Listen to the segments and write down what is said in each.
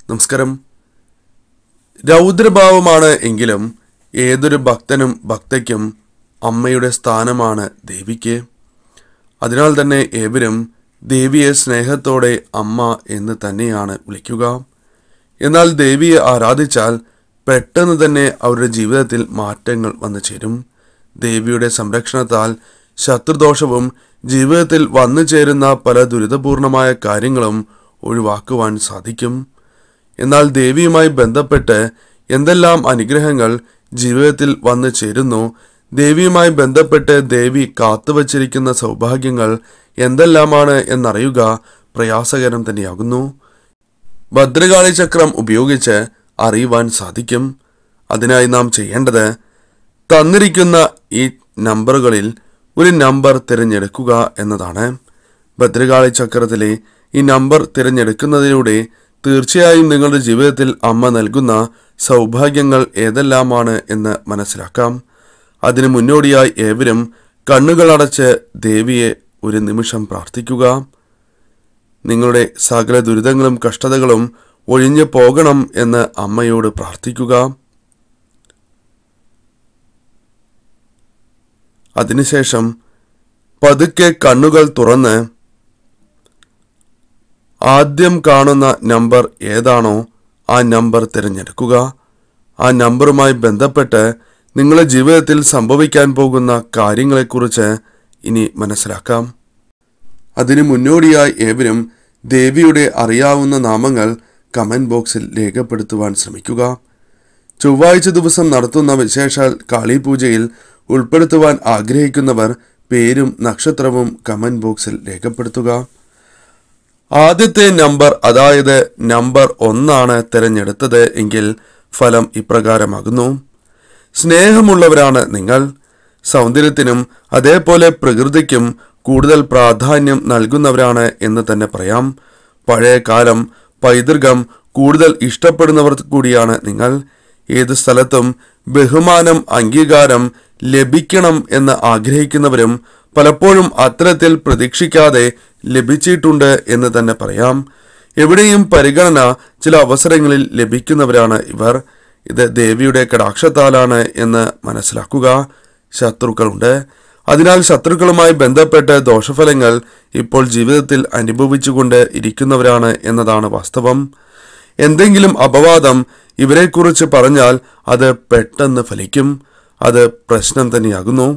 നമസ്കാരം. രൗദ്രഭാവമാണ് എങ്കിലും ഏതൊരു ഭക്തനും ഭക്തയ്ക്കും അമ്മയുടെ സ്ഥാനമാണ് ദേവിക്ക്. അതിനാൽ തന്നെ ഏവരും ദേവിയെ സ്നേഹത്തോടെ അമ്മ എന്ന് തന്നെയാണ് വിളിക്കുക. എന്നാൽ ദേവിയെ ആരാധിച്ചാൽ പെട്ടെന്ന് തന്നെ അവരുടെ ജീവിതത്തിൽ മാറ്റങ്ങൾ വന്നു ചേരും. ദേവിയുടെ സംരക്ഷണത്താൽ ശത്രുദോഷവും ജീവിതത്തിൽ വന്നു ചേരുന്ന പല ദുരിതപൂർണമായ കാര്യങ്ങളും ഒഴിവാക്കുവാൻ സാധിക്കും. എന്നാൽ ദേവിയുമായി ബന്ധപ്പെട്ട് എന്തെല്ലാം അനുഗ്രഹങ്ങൾ ജീവിതത്തിൽ വന്നു ചേരുന്നു, ദേവിയുമായി ബന്ധപ്പെട്ട് ദേവി കാത്തുവച്ചിരിക്കുന്ന സൗഭാഗ്യങ്ങൾ എന്തെല്ലാമാണ് എന്നറിയുക പ്രയാസകരം തന്നെയാകുന്നു. ഭദ്രകാളി ചക്രം ഉപയോഗിച്ച് അറിയുവാൻ സാധിക്കും. അതിനായി നാം ചെയ്യേണ്ടത് തന്നിരിക്കുന്ന ഈ നമ്പറുകളിൽ ഒരു നമ്പർ തിരഞ്ഞെടുക്കുക എന്നതാണ്. ഭദ്രകാളി ചക്രത്തിലെ ഈ നമ്പർ തിരഞ്ഞെടുക്കുന്നതിലൂടെ തീർച്ചയായും നിങ്ങളുടെ ജീവിതത്തിൽ അമ്മ നൽകുന്ന സൗഭാഗ്യങ്ങൾ ഏതെല്ലാമാണ് എന്ന് മനസ്സിലാക്കാം. അതിനു മുന്നോടിയായി ഏവരും കണ്ണുകളടച്ച് ദേവിയെ ഒരു നിമിഷം പ്രാർത്ഥിക്കുക. നിങ്ങളുടെ സകല ദുരിതങ്ങളും കഷ്ടതകളും ഒഴിഞ്ഞു പോകണം എന്ന് അമ്മയോട് പ്രാർത്ഥിക്കുക. അതിനുശേഷം പതുക്കെ കണ്ണുകൾ തുറന്ന് ആദ്യം കാണുന്ന നമ്പർ ഏതാണോ ആ നമ്പർ തിരഞ്ഞെടുക്കുക. ആ നമ്പറുമായി ബന്ധപ്പെട്ട് നിങ്ങളുടെ ജീവിതത്തിൽ സംഭവിക്കാൻ പോകുന്ന കാര്യങ്ങളെക്കുറിച്ച് ഇനി മനസ്സിലാക്കാം. അതിനു മുന്നോടിയായി ഏവരും ദേവിയുടെ അറിയാവുന്ന നാമങ്ങൾ കമന്റ് ബോക്സിൽ രേഖപ്പെടുത്തുവാൻ ശ്രമിക്കുക. ചൊവ്വാഴ്ച ദിവസം നടത്തുന്ന വിശേഷാൽ കാളിപൂജയിൽ ഉൾപ്പെടുത്തുവാൻ ആഗ്രഹിക്കുന്നവർ പേരും നക്ഷത്രവും കമന്റ് ബോക്സിൽ രേഖപ്പെടുത്തുക. ആദ്യത്തെ നമ്പർ, അതായത് നമ്പർ 1 തിരഞ്ഞെടുത്തത് എങ്കിൽ ഫലം ഇപ്രകാരമാകുന്നു. സ്നേഹമുള്ളവരാണ് നിങ്ങൾ. സൗന്ദര്യത്തിനും അതേപോലെ പ്രകൃതിക്കും കൂടുതൽ പ്രാധാന്യം നൽകുന്നവരാണ് എന്ന് തന്നെ പറയാം. പഴയ കാലം പൈതൃകം കൂടുതൽ ഇഷ്ടപ്പെടുന്നവർ കൂടിയാണ് നിങ്ങൾ. ഏത് സ്ഥലത്തും ബഹുമാനം, അംഗീകാരം ലഭിക്കണം എന്ന് ആഗ്രഹിക്കുന്നവരും പലപ്പോഴും അത്തരത്തിൽ പ്രതീക്ഷിക്കാതെ ലഭിച്ചിട്ടുണ്ട് എന്ന് തന്നെ പറയാം. എവിടെയും പരിഗണന ചില അവസരങ്ങളിൽ ലഭിക്കുന്നവരാണ് ഇവർ. ഇത് ദേവിയുടെ കടാക്ഷത്താലാണ് എന്ന് മനസ്സിലാക്കുക. ശത്രുക്കളുണ്ട്. അതിനാൽ ശത്രുക്കളുമായി ബന്ധപ്പെട്ട് ദോഷഫലങ്ങൾ ഇപ്പോൾ ജീവിതത്തിൽ അനുഭവിച്ചുകൊണ്ട് ഇരിക്കുന്നവരാണ് എന്നതാണ് വാസ്തവം. എന്തെങ്കിലും അപവാദം ഇവരെക്കുറിച്ച് പറഞ്ഞാൽ അത് പെട്ടെന്ന് ഫലിക്കും. അത് പ്രശ്നം തന്നെയാകുന്നു.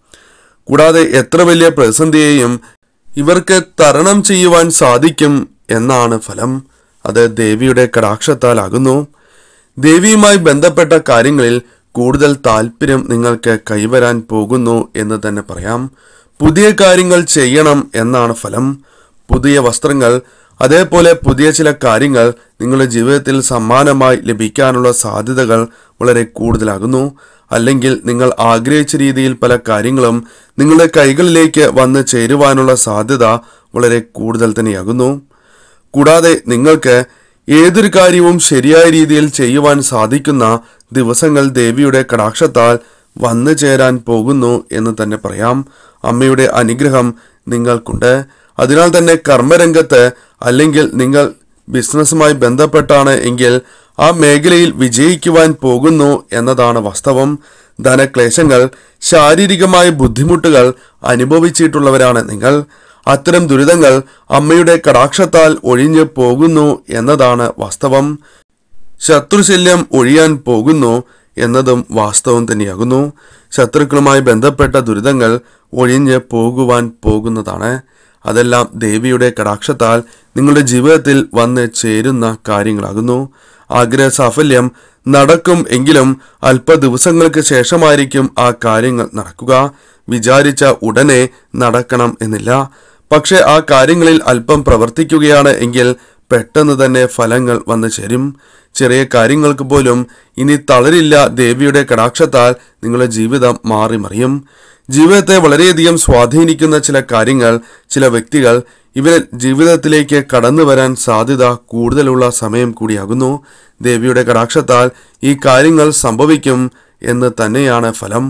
കൂടാതെ എത്ര വലിയ പ്രതിസന്ധിയെയും ഇവർക്ക് തരണം ചെയ്യുവാൻ സാധിക്കും എന്നാണ് ഫലം. അത് ദേവിയുടെ കടാക്ഷത്താലാകുന്നു. ദേവിയുമായി ബന്ധപ്പെട്ട കാര്യങ്ങളിൽ കൂടുതൽ താല്പര്യം നിങ്ങൾക്ക് കൈവരാൻ പോകുന്നു എന്ന് തന്നെ പറയാം. പുതിയ കാര്യങ്ങൾ ചെയ്യണം എന്നാണ് ഫലം. പുതിയ വസ്ത്രങ്ങൾ, അതേപോലെ പുതിയ ചില കാര്യങ്ങൾ നിങ്ങളുടെ ജീവിതത്തിൽ സമ്മാനമായി ലഭിക്കാനുള്ള സാധ്യതകൾ വളരെ കൂടുതലാകുന്നു. അല്ലെങ്കിൽ നിങ്ങൾ ആഗ്രഹിച്ച രീതിയിൽ പല കാര്യങ്ങളും നിങ്ങളുടെ കൈകളിലേക്ക് വന്ന് ചേരുവാനുള്ള സാധ്യത വളരെ കൂടുതൽ തന്നെയാകുന്നു. കൂടാതെ നിങ്ങൾക്ക് ഏതൊരു കാര്യവും ശരിയായ രീതിയിൽ ചെയ്യുവാൻ സാധിക്കുന്ന ദിവസങ്ങൾ ദേവിയുടെ കടാക്ഷത്താൽ വന്നു ചേരാൻ പോകുന്നു എന്ന് തന്നെ പറയാം. അമ്മയുടെ അനുഗ്രഹം നിങ്ങൾക്കുണ്ട്. അതിനാൽ തന്നെ കർമ്മരംഗത്ത് അല്ലെങ്കിൽ നിങ്ങൾ ബിസിനസ്സുമായി ബന്ധപ്പെട്ടാണ് എങ്കിൽ ആ മേഖലയിൽ വിജയിക്കുവാൻ പോകുന്നു എന്നതാണ് വാസ്തവം. ധനക്ലേശങ്ങൾ, ശാരീരികമായ ബുദ്ധിമുട്ടുകൾ അനുഭവിച്ചിട്ടുള്ളവരാണ് നിങ്ങൾ. അത്തരം ദുരിതങ്ങൾ അമ്മയുടെ കടാക്ഷത്താൽ ഒഴിഞ്ഞു പോകുന്നു എന്നതാണ് വാസ്തവം. ശത്രുശല്യം ഒഴിയാൻ പോകുന്നു എന്നതും വാസ്തവം തന്നെയാകുന്നു. ശത്രുക്കളുമായി ബന്ധപ്പെട്ട ദുരിതങ്ങൾ ഒഴിഞ്ഞ് പോകുവാൻ പോകുന്നതാണ്. അതെല്ലാം ദേവിയുടെ കടാക്ഷത്താൽ നിങ്ങളുടെ ജീവിതത്തിൽ വന്ന് ചേരുന്ന കാര്യങ്ങളാകുന്നു. ആഗ്രഹ സാഫല്യം നടക്കും എങ്കിലും അല്പ ദിവസങ്ങൾക്ക് ശേഷമായിരിക്കും ആ കാര്യങ്ങൾ നടക്കുക. വിചാരിച്ച ഉടനെ നടക്കണം എന്നില്ല. പക്ഷെ ആ കാര്യങ്ങളിൽ അല്പം പ്രവർത്തിക്കുകയാണ് എങ്കിൽ പെട്ടെന്ന് തന്നെ ഫലങ്ങൾ വന്നു ചേരും. ചെറിയ കാര്യങ്ങൾക്ക് പോലും ഇനി തളരില്ല. ദേവിയുടെ കടാക്ഷത്താൽ നിങ്ങളുടെ ജീവിതം മാറി മറിയും. ജീവിതത്തെ വളരെയധികം സ്വാധീനിക്കുന്ന ചില കാര്യങ്ങൾ, ചില വ്യക്തികൾ ഇവർ ജീവിതത്തിലേക്ക് കടന്നു വരാൻ സാധ്യത കൂടുതലുള്ള സമയം കൂടിയാകുന്നു. ദേവിയുടെ കടാക്ഷത്താൽ ഈ കാര്യങ്ങൾ സംഭവിക്കും എന്ന് തന്നെയാണ് ഫലം.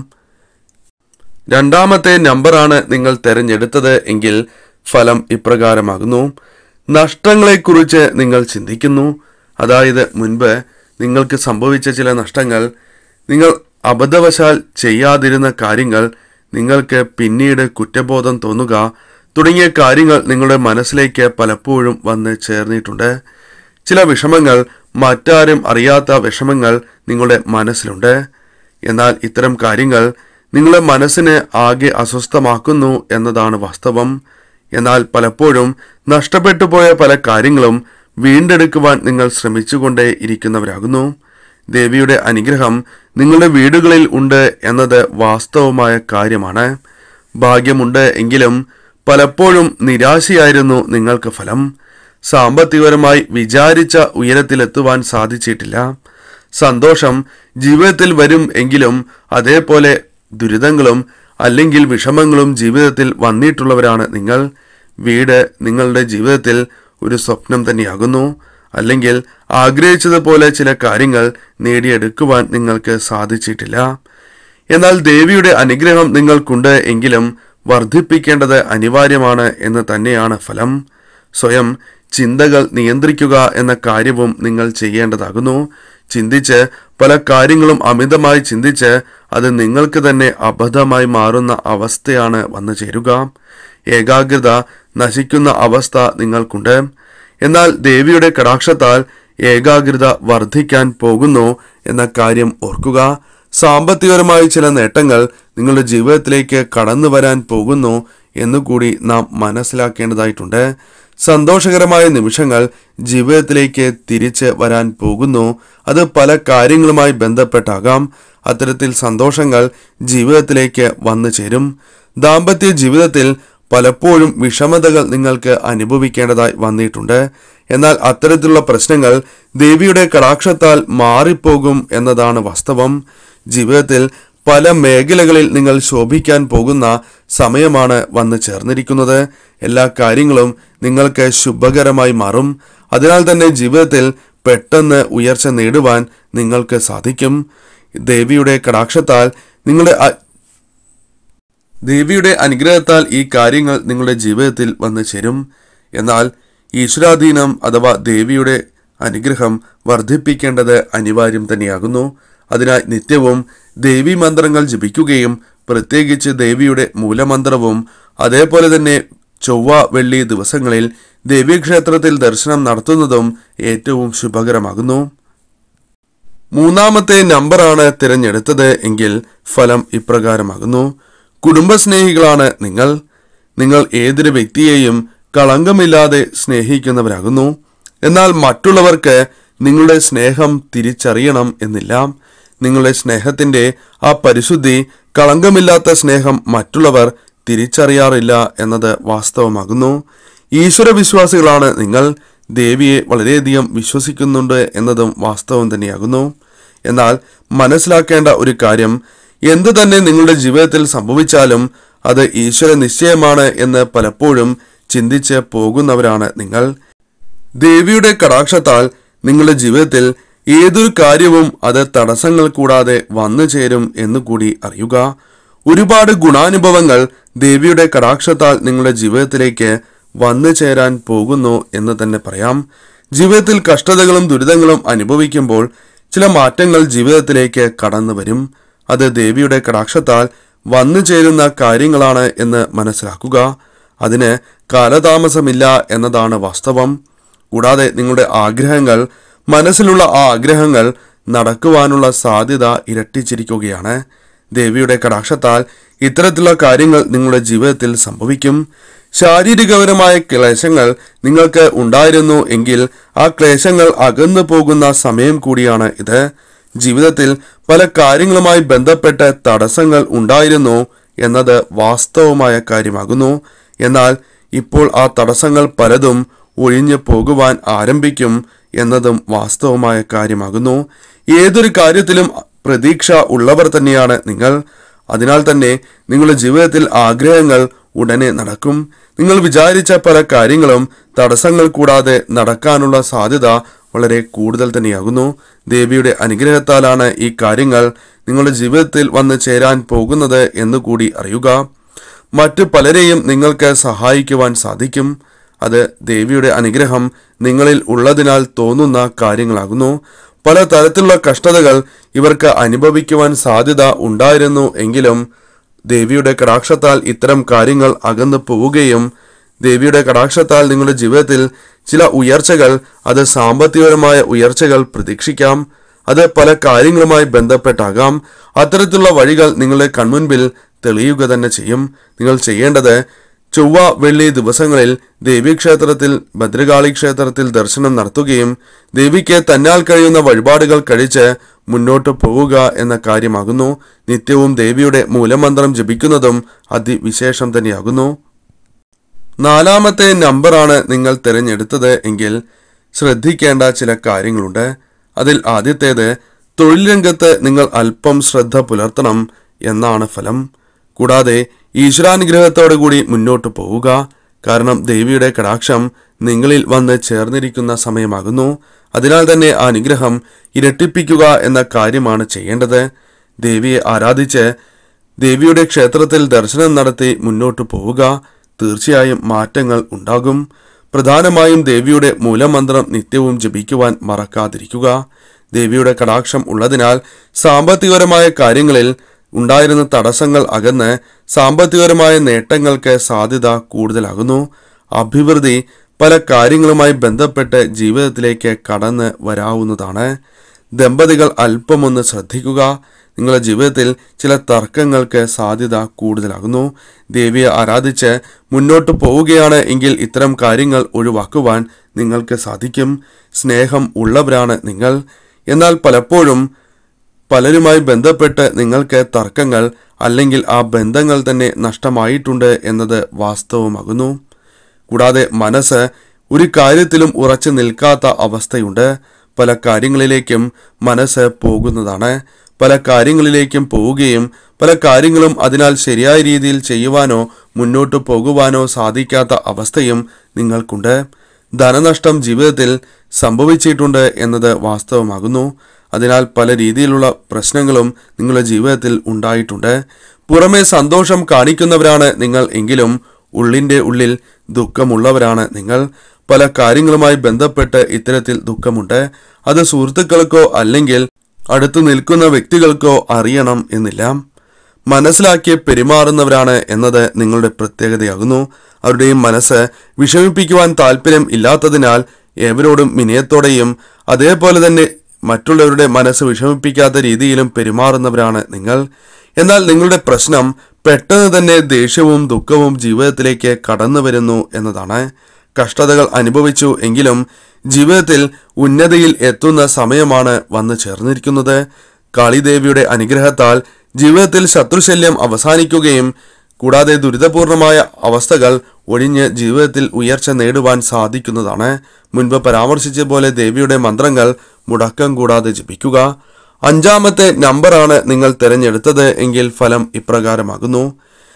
രണ്ടാമത്തെ നമ്പറാണ് നിങ്ങൾ തിരഞ്ഞെടുത്തത് എങ്കിൽ ഫലം ഇപ്രകാരമാകുന്നു. നഷ്ടങ്ങളെക്കുറിച്ച് നിങ്ങൾ ചിന്തിക്കുന്നു. അതായത് മുൻപ് നിങ്ങൾക്ക് സംഭവിച്ച ചില നഷ്ടങ്ങൾ, നിങ്ങൾ അബദ്ധവശാൽ ചെയ്യാതിരുന്ന കാര്യങ്ങൾ, നിങ്ങൾക്ക് പിന്നീട് കുറ്റബോധം തോന്നുക തുടങ്ങിയ കാര്യങ്ങൾ നിങ്ങളുടെ മനസ്സിലേക്ക് പലപ്പോഴും വന്ന് ചേർന്നിട്ടുണ്ട്. ചില വിഷമങ്ങൾ, മറ്റാരും അറിയാത്ത വിഷമങ്ങൾ നിങ്ങളുടെ മനസ്സിലുണ്ട്. എന്നാൽ ഇത്തരം കാര്യങ്ങൾ നിങ്ങളുടെ മനസ്സിനെ ആകെ അസ്വസ്ഥമാക്കുന്നു എന്നതാണ് വാസ്തവം. എന്നാൽ പലപ്പോഴും നഷ്ടപ്പെട്ടു പോയ പല കാര്യങ്ങളും വീണ്ടെടുക്കുവാൻ നിങ്ങൾ ശ്രമിച്ചുകൊണ്ടേ ഇരിക്കുന്നവരാകുന്നു. ദേവിയുടെ അനുഗ്രഹം നിങ്ങളുടെ വീടുകളിൽ ഉണ്ട് എന്നത് വാസ്തവമായ കാര്യമാണ്. ഭാഗ്യമുണ്ട് എങ്കിലും പലപ്പോഴും നിരാശയായിരുന്നു നിങ്ങൾക്ക് ഫലം. സാമ്പത്തികപരമായി വിചാരിച്ച ഉയരത്തിലെത്തുവാൻ സാധിച്ചിട്ടില്ല. സന്തോഷം ജീവിതത്തിൽ വരും എങ്കിലും അതേപോലെ ദുരിതങ്ങളും അല്ലെങ്കിൽ വിഷമങ്ങളും ജീവിതത്തിൽ വന്നിട്ടുള്ളവരാണ് നിങ്ങൾ. വീട് നിങ്ങളുടെ ജീവിതത്തിൽ ഒരു സ്വപ്നം തന്നെയാകുന്നു. അല്ലെങ്കിൽ ആഗ്രഹിച്ചതുപോലെ ചില കാര്യങ്ങൾ നേടിയെടുക്കുവാൻ നിങ്ങൾക്ക് സാധിച്ചിട്ടില്ല. എന്നാൽ ദേവിയുടെ അനുഗ്രഹം നിങ്ങൾക്കുണ്ട് എങ്കിലും വർദ്ധിപ്പിക്കേണ്ടത് അനിവാര്യമാണ് എന്ന് തന്നെയാണ് ഫലം. സ്വയം ചിന്തകൾ നിയന്ത്രിക്കുക എന്ന കാര്യവും നിങ്ങൾ ചെയ്യേണ്ടതാകുന്നു. ചിന്തിച്ച് പല കാര്യങ്ങളും അമിതമായി ചിന്തിച്ച് അത് നിങ്ങൾക്ക് തന്നെ അബദ്ധമായി മാറുന്ന അവസ്ഥയാണ് വന്നു ചേരുക. ഏകാഗ്രത നശിക്കുന്ന അവസ്ഥ നിങ്ങൾക്കുണ്ട്. എന്നാൽ ദേവിയുടെ കടാക്ഷത്താൽ ഏകാഗ്രത വർദ്ധിക്കാൻ പോകുന്നു എന്ന കാര്യം ഓർക്കുക. സാമ്പത്തികപരമായ ചില നേട്ടങ്ങൾ നിങ്ങളുടെ ജീവിതത്തിലേക്ക് കടന്നു വരാൻ പോകുന്നു എന്നുകൂടി നാം മനസ്സിലാക്കേണ്ടതായിട്ടുണ്ട്. സന്തോഷകരമായ നിമിഷങ്ങൾ ജീവിതത്തിലേക്ക് തിരിച്ച് വരാൻ പോകുന്നു. അത് പല കാര്യങ്ങളുമായി ബന്ധപ്പെട്ടാകാം. അത്തരത്തിൽ സന്തോഷങ്ങൾ ജീവിതത്തിലേക്ക് വന്നു ചേരും. ദാമ്പത്യ ജീവിതത്തിൽ പലപ്പോഴും വിഷമതകൾ നിങ്ങൾക്ക് അനുഭവിക്കേണ്ടതായി വന്നിട്ടുണ്ട്. എന്നാൽ അത്തരത്തിലുള്ള പ്രശ്നങ്ങൾ ദേവിയുടെ കടാക്ഷത്താൽ മാറിപ്പോകും എന്നതാണ് വാസ്തവം. ജീവിതത്തിൽ പല മേഖലകളിൽ നിങ്ങൾ ശോഭിക്കാൻ പോകുന്ന സമയമാണ് വന്നു ചേർന്നിരിക്കുന്നത്. എല്ലാ കാര്യങ്ങളും നിങ്ങൾക്ക് ശുഭകരമായി മാറും. അതിനാൽ തന്നെ ജീവിതത്തിൽ പെട്ടെന്ന് ഉയർച്ച നേടുവാൻ നിങ്ങൾക്ക് സാധിക്കും. ദേവിയുടെ കടാക്ഷത്താൽ ദേവിയുടെ അനുഗ്രഹത്താൽ ഈ കാര്യങ്ങൾ നിങ്ങളുടെ ജീവിതത്തിൽ വന്നു ചേരും. എന്നാൽ ഈശ്വരാധീനം അഥവാ ദേവിയുടെ അനുഗ്രഹം വർദ്ധിപ്പിക്കേണ്ടത് അനിവാര്യം തന്നെയാകുന്നു. അതിനായി നിത്യവും ദേവി മന്ത്രങ്ങൾ ജപിക്കുകയും പ്രത്യേകിച്ച് ദേവിയുടെ മൂലമന്ത്രവും അതേപോലെ തന്നെ ചൊവ്വ വെള്ളി ദിവസങ്ങളിൽ ദേവീക്ഷേത്രത്തിൽ ദർശനം നടത്തുന്നതും ഏറ്റവും ശുഭകരമാകുന്നു. മൂന്നാമത്തെ നമ്പറാണ് തിരഞ്ഞെടുത്തത് എങ്കിൽ ഫലം ഇപ്രകാരമാകുന്നു. കുടുംബസ്നേഹികളാണ് നിങ്ങൾ ഏതൊരു വ്യക്തിയെയും കളങ്കമില്ലാതെ സ്നേഹിക്കുന്നവരാകുന്നു. എന്നാൽ മറ്റുള്ളവർക്ക് നിങ്ങളുടെ സ്നേഹം തിരിച്ചറിയണം എന്നില്ല. നിങ്ങളുടെ സ്നേഹത്തിന്റെ ആ പരിശുദ്ധി, കളങ്കമില്ലാത്ത സ്നേഹം മറ്റുള്ളവർ തിരിച്ചറിയാറില്ല എന്നത് വാസ്തവമാകുന്നു. ഈശ്വര വിശ്വാസികളാണ് നിങ്ങൾ. ദേവിയെ വളരെയധികം വിശ്വസിക്കുന്നുണ്ട് എന്നതും വാസ്തവം തന്നെയാകുന്നു. എന്നാൽ മനസ്സിലാക്കേണ്ട ഒരു കാര്യം, എന്തു തന്നെ നിങ്ങളുടെ ജീവിതത്തിൽ സംഭവിച്ചാലും അത് ഈശ്വര നിശ്ചയമാണ് എന്ന് പലപ്പോഴും ചിന്തിച്ച് പോകുന്നവരാണ് നിങ്ങൾ. ദേവിയുടെ കടാക്ഷത്താൽ നിങ്ങളുടെ ജീവിതത്തിൽ ഏതൊരു കാര്യവും അത് തടസ്സങ്ങൾ കൂടാതെ വന്നു ചേരും എന്നുകൂടി അറിയുക. ഒരുപാട് ഗുണാനുഭവങ്ങൾ ദേവിയുടെ കടാക്ഷത്താൽ നിങ്ങളുടെ ജീവിതത്തിലേക്ക് വന്നു ചേരാൻ പോകുന്നു എന്ന് തന്നെ പറയാം. ജീവിതത്തിൽ കഷ്ടതകളും ദുരിതങ്ങളും അനുഭവിക്കുമ്പോൾ ചില മാറ്റങ്ങൾ ജീവിതത്തിലേക്ക് കടന്നു വരും. അത് ദേവിയുടെ കടാക്ഷത്താൽ വന്നു ചേരുന്ന കാര്യങ്ങളാണ് എന്ന് മനസ്സിലാക്കുക. അതിന് കാലതാമസമില്ല എന്നതാണ് വാസ്തവം. കൂടാതെ നിങ്ങളുടെ ആഗ്രഹങ്ങൾ, മനസ്സിലുള്ള ആ ആഗ്രഹങ്ങൾ നടക്കുവാനുള്ള സാധ്യത ഇരട്ടിച്ചിരിക്കുകയാണ്. ദേവിയുടെ കടാക്ഷത്താൽ ഇത്തരത്തിലുള്ള കാര്യങ്ങൾ നിങ്ങളുടെ ജീവിതത്തിൽ സംഭവിക്കും. ശാരീരികപരമായ ക്ലേശങ്ങൾ നിങ്ങൾക്ക് ഉണ്ടായിരുന്നു എങ്കിൽ ആ ക്ലേശങ്ങൾ അകന്നു പോകുന്ന സമയം കൂടിയാണ് ഇത്. ജീവിതത്തിൽ പല കാര്യങ്ങളുമായി ബന്ധപ്പെട്ട് തടസ്സങ്ങൾ ഉണ്ടായിരുന്നു എന്നത് വാസ്തവമായ കാര്യമാകുന്നു. എന്നാൽ ഇപ്പോൾ ആ തടസ്സങ്ങൾ പലതും ഒഴിഞ്ഞു പോകുവാൻ ആരംഭിക്കും എന്നതും വാസ്തവമായ കാര്യമാകുന്നു. ഏതൊരു കാര്യത്തിലും പ്രതീക്ഷ ഉള്ളവർ തന്നെയാണ് നിങ്ങൾ. അതിനാൽ തന്നെ നിങ്ങളുടെ ജീവിതത്തിൽ ആഗ്രഹങ്ങൾ ഉടനെ നടക്കും. നിങ്ങൾ വിചാരിച്ച പല കാര്യങ്ങളും തടസ്സങ്ങൾ കൂടാതെ നടക്കാനുള്ള സാധ്യത വളരെ കൂടുതൽ തന്നെയാകുന്നു. ദേവിയുടെ അനുഗ്രഹത്താലാണ് ഈ കാര്യങ്ങൾ നിങ്ങളുടെ ജീവിതത്തിൽ വന്ന് ചേരാൻ പോകുന്നത് എന്നുകൂടി അറിയുക. മറ്റു പലരെയും നിങ്ങൾക്ക് സഹായിക്കുവാൻ സാധിക്കും. അത് ദേവിയുടെ അനുഗ്രഹം നിങ്ങളിൽ ഉള്ളതിനാൽ തോന്നുന്ന കാര്യങ്ങളാകുന്നു. പല തരത്തിലുള്ള കഷ്ടതകൾ ഇവർക്ക് അനുഭവിക്കുവാൻ സാധ്യത ഉണ്ടായിരുന്നു എങ്കിലും ദേവിയുടെ കടാക്ഷത്താൽ ഇത്തരം കാര്യങ്ങൾ അകന്നു പോവുകയും ദേവിയുടെ കടാക്ഷത്താൽ നിങ്ങളുടെ ജീവിതത്തിൽ ചില ഉയർച്ചകൾ, അത് സാമ്പത്തികപരമായ ഉയർച്ചകൾ പ്രതീക്ഷിക്കാം. അത് പല കാര്യങ്ങളുമായി ബന്ധപ്പെട്ടാകാം. അത്തരത്തിലുള്ള വഴികൾ നിങ്ങളുടെ കൺമുൻപിൽ തെളിയുക തന്നെ ചെയ്യും. നിങ്ങൾ ചെയ്യേണ്ടത് ചൊവ്വ വെള്ളി ദിവസങ്ങളിൽ ദേവീക്ഷേത്രത്തിൽ, ഭദ്രകാളി ക്ഷേത്രത്തിൽ ദർശനം നടത്തുകയും ദേവിക്ക് തന്നാൽ കഴിയുന്ന വഴിപാടുകൾ കഴിച്ച് മുന്നോട്ട് പോവുക എന്ന കാര്യമാകുന്നു. നിത്യവും ദേവിയുടെ മൂലമന്ത്രം ജപിക്കുന്നതും അതിവിശേഷം തന്നെയാകുന്നു. 4ാമത്തെ നമ്പറാണ് നിങ്ങൾ തിരഞ്ഞെടുത്തത് എങ്കിൽ ശ്രദ്ധിക്കേണ്ട ചില കാര്യങ്ങളുണ്ട്. അതിൽ ആദ്യത്തേത്, തൊഴിൽ രംഗത്ത് നിങ്ങൾ അല്പം ശ്രദ്ധ പുലർത്തണം എന്നാണ് ഫലം. കൂടാതെ ഈശ്വരാനുഗ്രഹത്തോടു കൂടി മുന്നോട്ട് പോവുക. കാരണം ദേവിയുടെ കടാക്ഷം നിങ്ങളിൽ വന്ന് ചേർന്നിരിക്കുന്ന സമയമാകുന്നു. അതിനാൽ തന്നെ ആ അനുഗ്രഹം ഇരട്ടിപ്പിക്കുക എന്ന കാര്യമാണ് ചെയ്യേണ്ടത്. ദേവിയെ ആരാധിച്ച് ദേവിയുടെ ക്ഷേത്രത്തിൽ ദർശനം നടത്തി മുന്നോട്ട് പോവുക. തീർച്ചയായും മാറ്റങ്ങൾ ഉണ്ടാകും. പ്രധാനമായും ദേവിയുടെ മൂലമന്ത്രം നിത്യവും ജപിക്കുവാൻ മറക്കാതിരിക്കുക. ദേവിയുടെ കടാക്ഷം ഉള്ളതിനാൽ സാമ്പത്തികപരമായ കാര്യങ്ങളിൽ ഉണ്ടായിരുന്ന തടസ്സങ്ങൾ അകന്ന് സാമ്പത്തികപരമായ നേട്ടങ്ങൾക്ക് സാധ്യത കൂടുതലാകുന്നു. അഭിവൃദ്ധി പല കാര്യങ്ങളുമായി ബന്ധപ്പെട്ട് ജീവിതത്തിലേക്ക് കടന്ന് വരാവുന്നതാണ്. ദമ്പതികൾ അല്പമൊന്ന് ശ്രദ്ധിക്കുക. നിങ്ങളുടെ ജീവിതത്തിൽ ചില തർക്കങ്ങൾക്ക് സാധ്യത കൂടുതലാകുന്നു. ദേവിയെ ആരാധിച്ച് മുന്നോട്ട് പോവുകയാണ് എങ്കിൽ ഇത്തരം കാര്യങ്ങൾ ഒഴിവാക്കുവാൻ നിങ്ങൾക്ക് സാധിക്കും. സ്നേഹം ഉള്ളവരാണ് നിങ്ങൾ. എന്നാൽ പലപ്പോഴും പലരുമായി ബന്ധപ്പെട്ട് നിങ്ങൾക്ക് തർക്കങ്ങൾ അല്ലെങ്കിൽ ആ ബന്ധങ്ങൾ തന്നെ നഷ്ടമായിട്ടുണ്ട് എന്നത് വാസ്തവമാകുന്നു. കൂടാതെ മനസ്സ് ഒരു കാര്യത്തിലും ഉറച്ചു നിൽക്കാത്ത അവസ്ഥയുണ്ട്. പല കാര്യങ്ങളിലേക്കും മനസ്സ് പോകുന്നതാണ്. പല കാര്യങ്ങളിലേക്കും പോവുകയും പല കാര്യങ്ങളും അതിനാൽ ശരിയായ രീതിയിൽ ചെയ്യുവാനോ മുന്നോട്ട് പോകുവാനോ സാധിക്കാത്ത അവസ്ഥയും നിങ്ങൾക്കുണ്ട്. ധനനഷ്ടം ജീവിതത്തിൽ സംഭവിച്ചിട്ടുണ്ട് എന്നത് വാസ്തവമാകുന്നു. അതിനാൽ പല രീതിയിലുള്ള പ്രശ്നങ്ങളും നിങ്ങളുടെ ജീവിതത്തിൽ ഉണ്ടായിട്ടുണ്ട്. പുറമെ സന്തോഷം കാണിക്കുന്നവരാണ് നിങ്ങൾ എങ്കിലും ഉള്ളിൻ്റെ ഉള്ളിൽ ദുഃഖമുള്ളവരാണ് നിങ്ങൾ. പല കാര്യങ്ങളുമായി ബന്ധപ്പെട്ട് ഇത്തരത്തിൽ ദുഃഖമുണ്ട്. അത് സുഹൃത്തുക്കൾക്കോ അല്ലെങ്കിൽ അടുത്തു നിൽക്കുന്ന വ്യക്തികൾക്കോ അറിയണം എന്നില്ല. മനസ്സിലാക്കി പെരുമാറുന്നവരാണ് എന്നത് നിങ്ങളുടെ പ്രത്യേകതയാകുന്നു. അവരുടെയും മനസ്സ് വിഷമിപ്പിക്കുവാൻ താല്പര്യം ഇല്ലാത്തതിനാൽ ഏവരോടും വിനയത്തോടെയും അതേപോലെ തന്നെ മറ്റുള്ളവരുടെ മനസ്സ് വിഷമിപ്പിക്കാത്ത രീതിയിലും പെരുമാറുന്നവരാണ് നിങ്ങൾ. എന്നാൽ നിങ്ങളുടെ പ്രശ്നം പെട്ടെന്ന് തന്നെ ദേഷ്യവും ദുഃഖവും ജീവിതത്തിലേക്ക് കടന്നു വരുന്നു എന്നതാണ്. കഷ്ടതകൾ അനുഭവിച്ചു എങ്കിലും ജീവിതത്തിൽ ഉന്നതിയിൽ എത്തുന്ന സമയമാണ് വന്നു ചേർന്നിരിക്കുന്നത്. കാളിദേവിയുടെ അനുഗ്രഹത്താൽ ജീവിതത്തിൽ ശത്രുശല്യം അവസാനിക്കുകയും കൂടാതെ ദുരിതപൂർണമായ അവസ്ഥകൾ ഒഴിഞ്ഞ് ജീവിതത്തിൽ ഉയർച്ച നേടുവാൻ സാധിക്കുന്നതാണ്. മുൻപ് പരാമർശിച്ച പോലെ ദേവിയുടെ മന്ത്രങ്ങൾ മുടക്കം കൂടാതെ ജപിക്കുക. 5ാമത്തെ നമ്പറാണ് നിങ്ങൾ തിരഞ്ഞെടുത്തത് എങ്കിൽ ഫലം ഇപ്രകാരമാകുന്നു.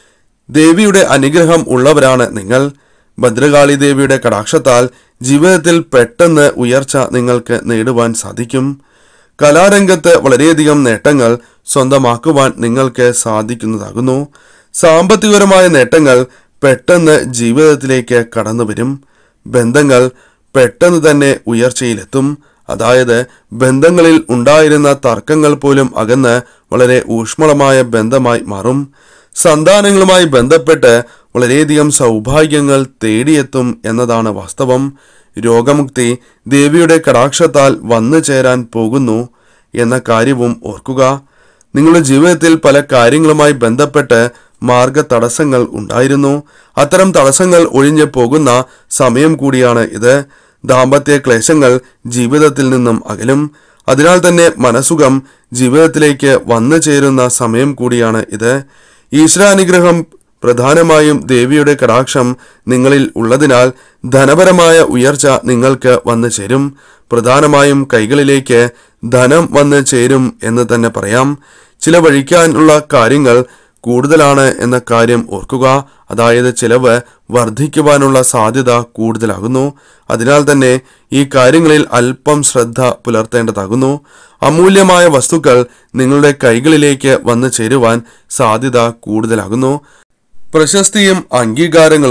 ദേവിയുടെ അനുഗ്രഹം ഉള്ളവരാണ് നിങ്ങൾ. ഭദ്രകാളി ദേവിയുടെ കടാക്ഷത്താൽ ജീവിതത്തിൽ പെട്ടെന്ന് ഉയർച്ച നിങ്ങൾക്ക് നേടുവാൻ സാധിക്കും. കലാരംഗത്ത് വളരെയധികം നേട്ടങ്ങൾ സ്വന്തമാക്കുവാൻ നിങ്ങൾക്ക് സാധിക്കുന്നതാകുന്നു. സാമ്പത്തികപരമായ നേട്ടങ്ങൾ പെട്ടെന്ന് ജീവിതത്തിലേക്ക് കടന്നു വരും. ബന്ധങ്ങൾ പെട്ടെന്ന് തന്നെ ഉയർച്ചയിലെത്തും. അതായത് ബന്ധങ്ങളിൽ ഉണ്ടായിരുന്ന തർക്കങ്ങൾ പോലും അകന്ന് വളരെ ഊഷ്മളമായ ബന്ധമായി മാറും. സന്താനങ്ങളുമായി ബന്ധപ്പെട്ട് വളരെയധികം സൗഭാഗ്യങ്ങൾ തേടിയെത്തും എന്നതാണ് വാസ്തവം. രോഗമുക്തി ദേവിയുടെ കടാക്ഷത്താൽ വന്നു ചേരാൻ പോകുന്നു എന്ന കാര്യവും ഓർക്കുക. നിങ്ങളുടെ ജീവിതത്തിൽ പല കാര്യങ്ങളുമായി ബന്ധപ്പെട്ട് മാർഗ തടസ്സങ്ങൾ ഉണ്ടായിരുന്നു. അത്തരം തടസ്സങ്ങൾ ഒഴിഞ്ഞു പോകുന്ന സമയം കൂടിയാണ് ഇത്. ദാമ്പത്യ ക്ലേശങ്ങൾ ജീവിതത്തിൽ നിന്നും അകലും. അതിനാൽ തന്നെ മനസുഖം ജീവിതത്തിലേക്ക് വന്നു ചേരുന്ന സമയം കൂടിയാണ് ഇത്. ഈശ്വരാനുഗ്രഹം പ്രധാനമായും ദേവിയുടെ കടാക്ഷം നിങ്ങളിൽ ഉള്ളതിനാൽ ധനപരമായ ഉയർച്ച നിങ്ങൾക്ക് വന്നു ചേരും. പ്രധാനമായും കൈകളിലേക്ക് ധനം വന്ന് ചേരും എന്ന് തന്നെ പറയാം. ചിലവഴിക്കാനുള്ള കാര്യങ്ങൾ കൂടുതലാണ് എന്ന കാര്യം ഓർക്കുക. അതായത് ചിലവ് വർദ്ധിക്കുവാനുള്ള സാധ്യത കൂടുതലാകുന്നു. അതിനാൽ തന്നെ ഈ കാര്യങ്ങളിൽ അല്പം ശ്രദ്ധ പുലർത്തേണ്ടതാകുന്നു. അമൂല്യമായ വസ്തുക്കൾ നിങ്ങളുടെ കൈകളിലേക്ക് വന്നു ചേരുവാൻ സാധ്യത കൂടുതലാകുന്നു. പ്രശസ്തിയും അംഗീകാരങ്ങളും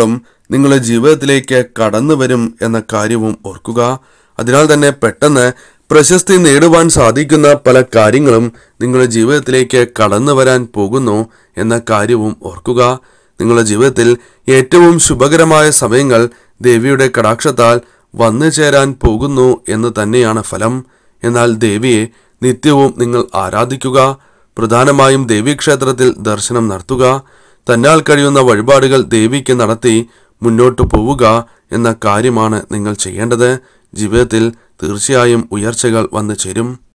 നിങ്ങളുടെ ജീവിതത്തിലേക്ക് കടന്നു വരും എന്ന കാര്യവും ഓർക്കുക. അതിനാൽ തന്നെ പെട്ടെന്ന് പ്രശസ്തി നേടുവാൻ സാധിക്കുന്ന പല കാര്യങ്ങളും നിങ്ങളുടെ ജീവിതത്തിലേക്ക് കടന്നു വരാൻ പോകുന്നു എന്ന കാര്യവും ഓർക്കുക. നിങ്ങളുടെ ജീവിതത്തിൽ ഏറ്റവും ശുഭകരമായ സമയങ്ങൾ ദേവിയുടെ കടാക്ഷത്താൽ വന്നു ചേരാൻ പോകുന്നു എന്ന് തന്നെയാണ് ഫലം. എന്നാൽ ദേവിയെ നിത്യവും നിങ്ങൾ ആരാധിക്കുക. പ്രധാനമായും ദേവീക്ഷേത്രത്തിൽ ദർശനം നടത്തുക. തന്നാൽ കഴിയുന്ന വഴിപാടുകൾ ദേവിക്ക് നടത്തി മുന്നോട്ടു പോവുക എന്ന കാര്യമാണ് നിങ്ങൾ ചെയ്യേണ്ടത്. ജീവിതത്തിൽ തീർച്ചയായും ഉയർച്ചകൾ വന്നു ചേരും.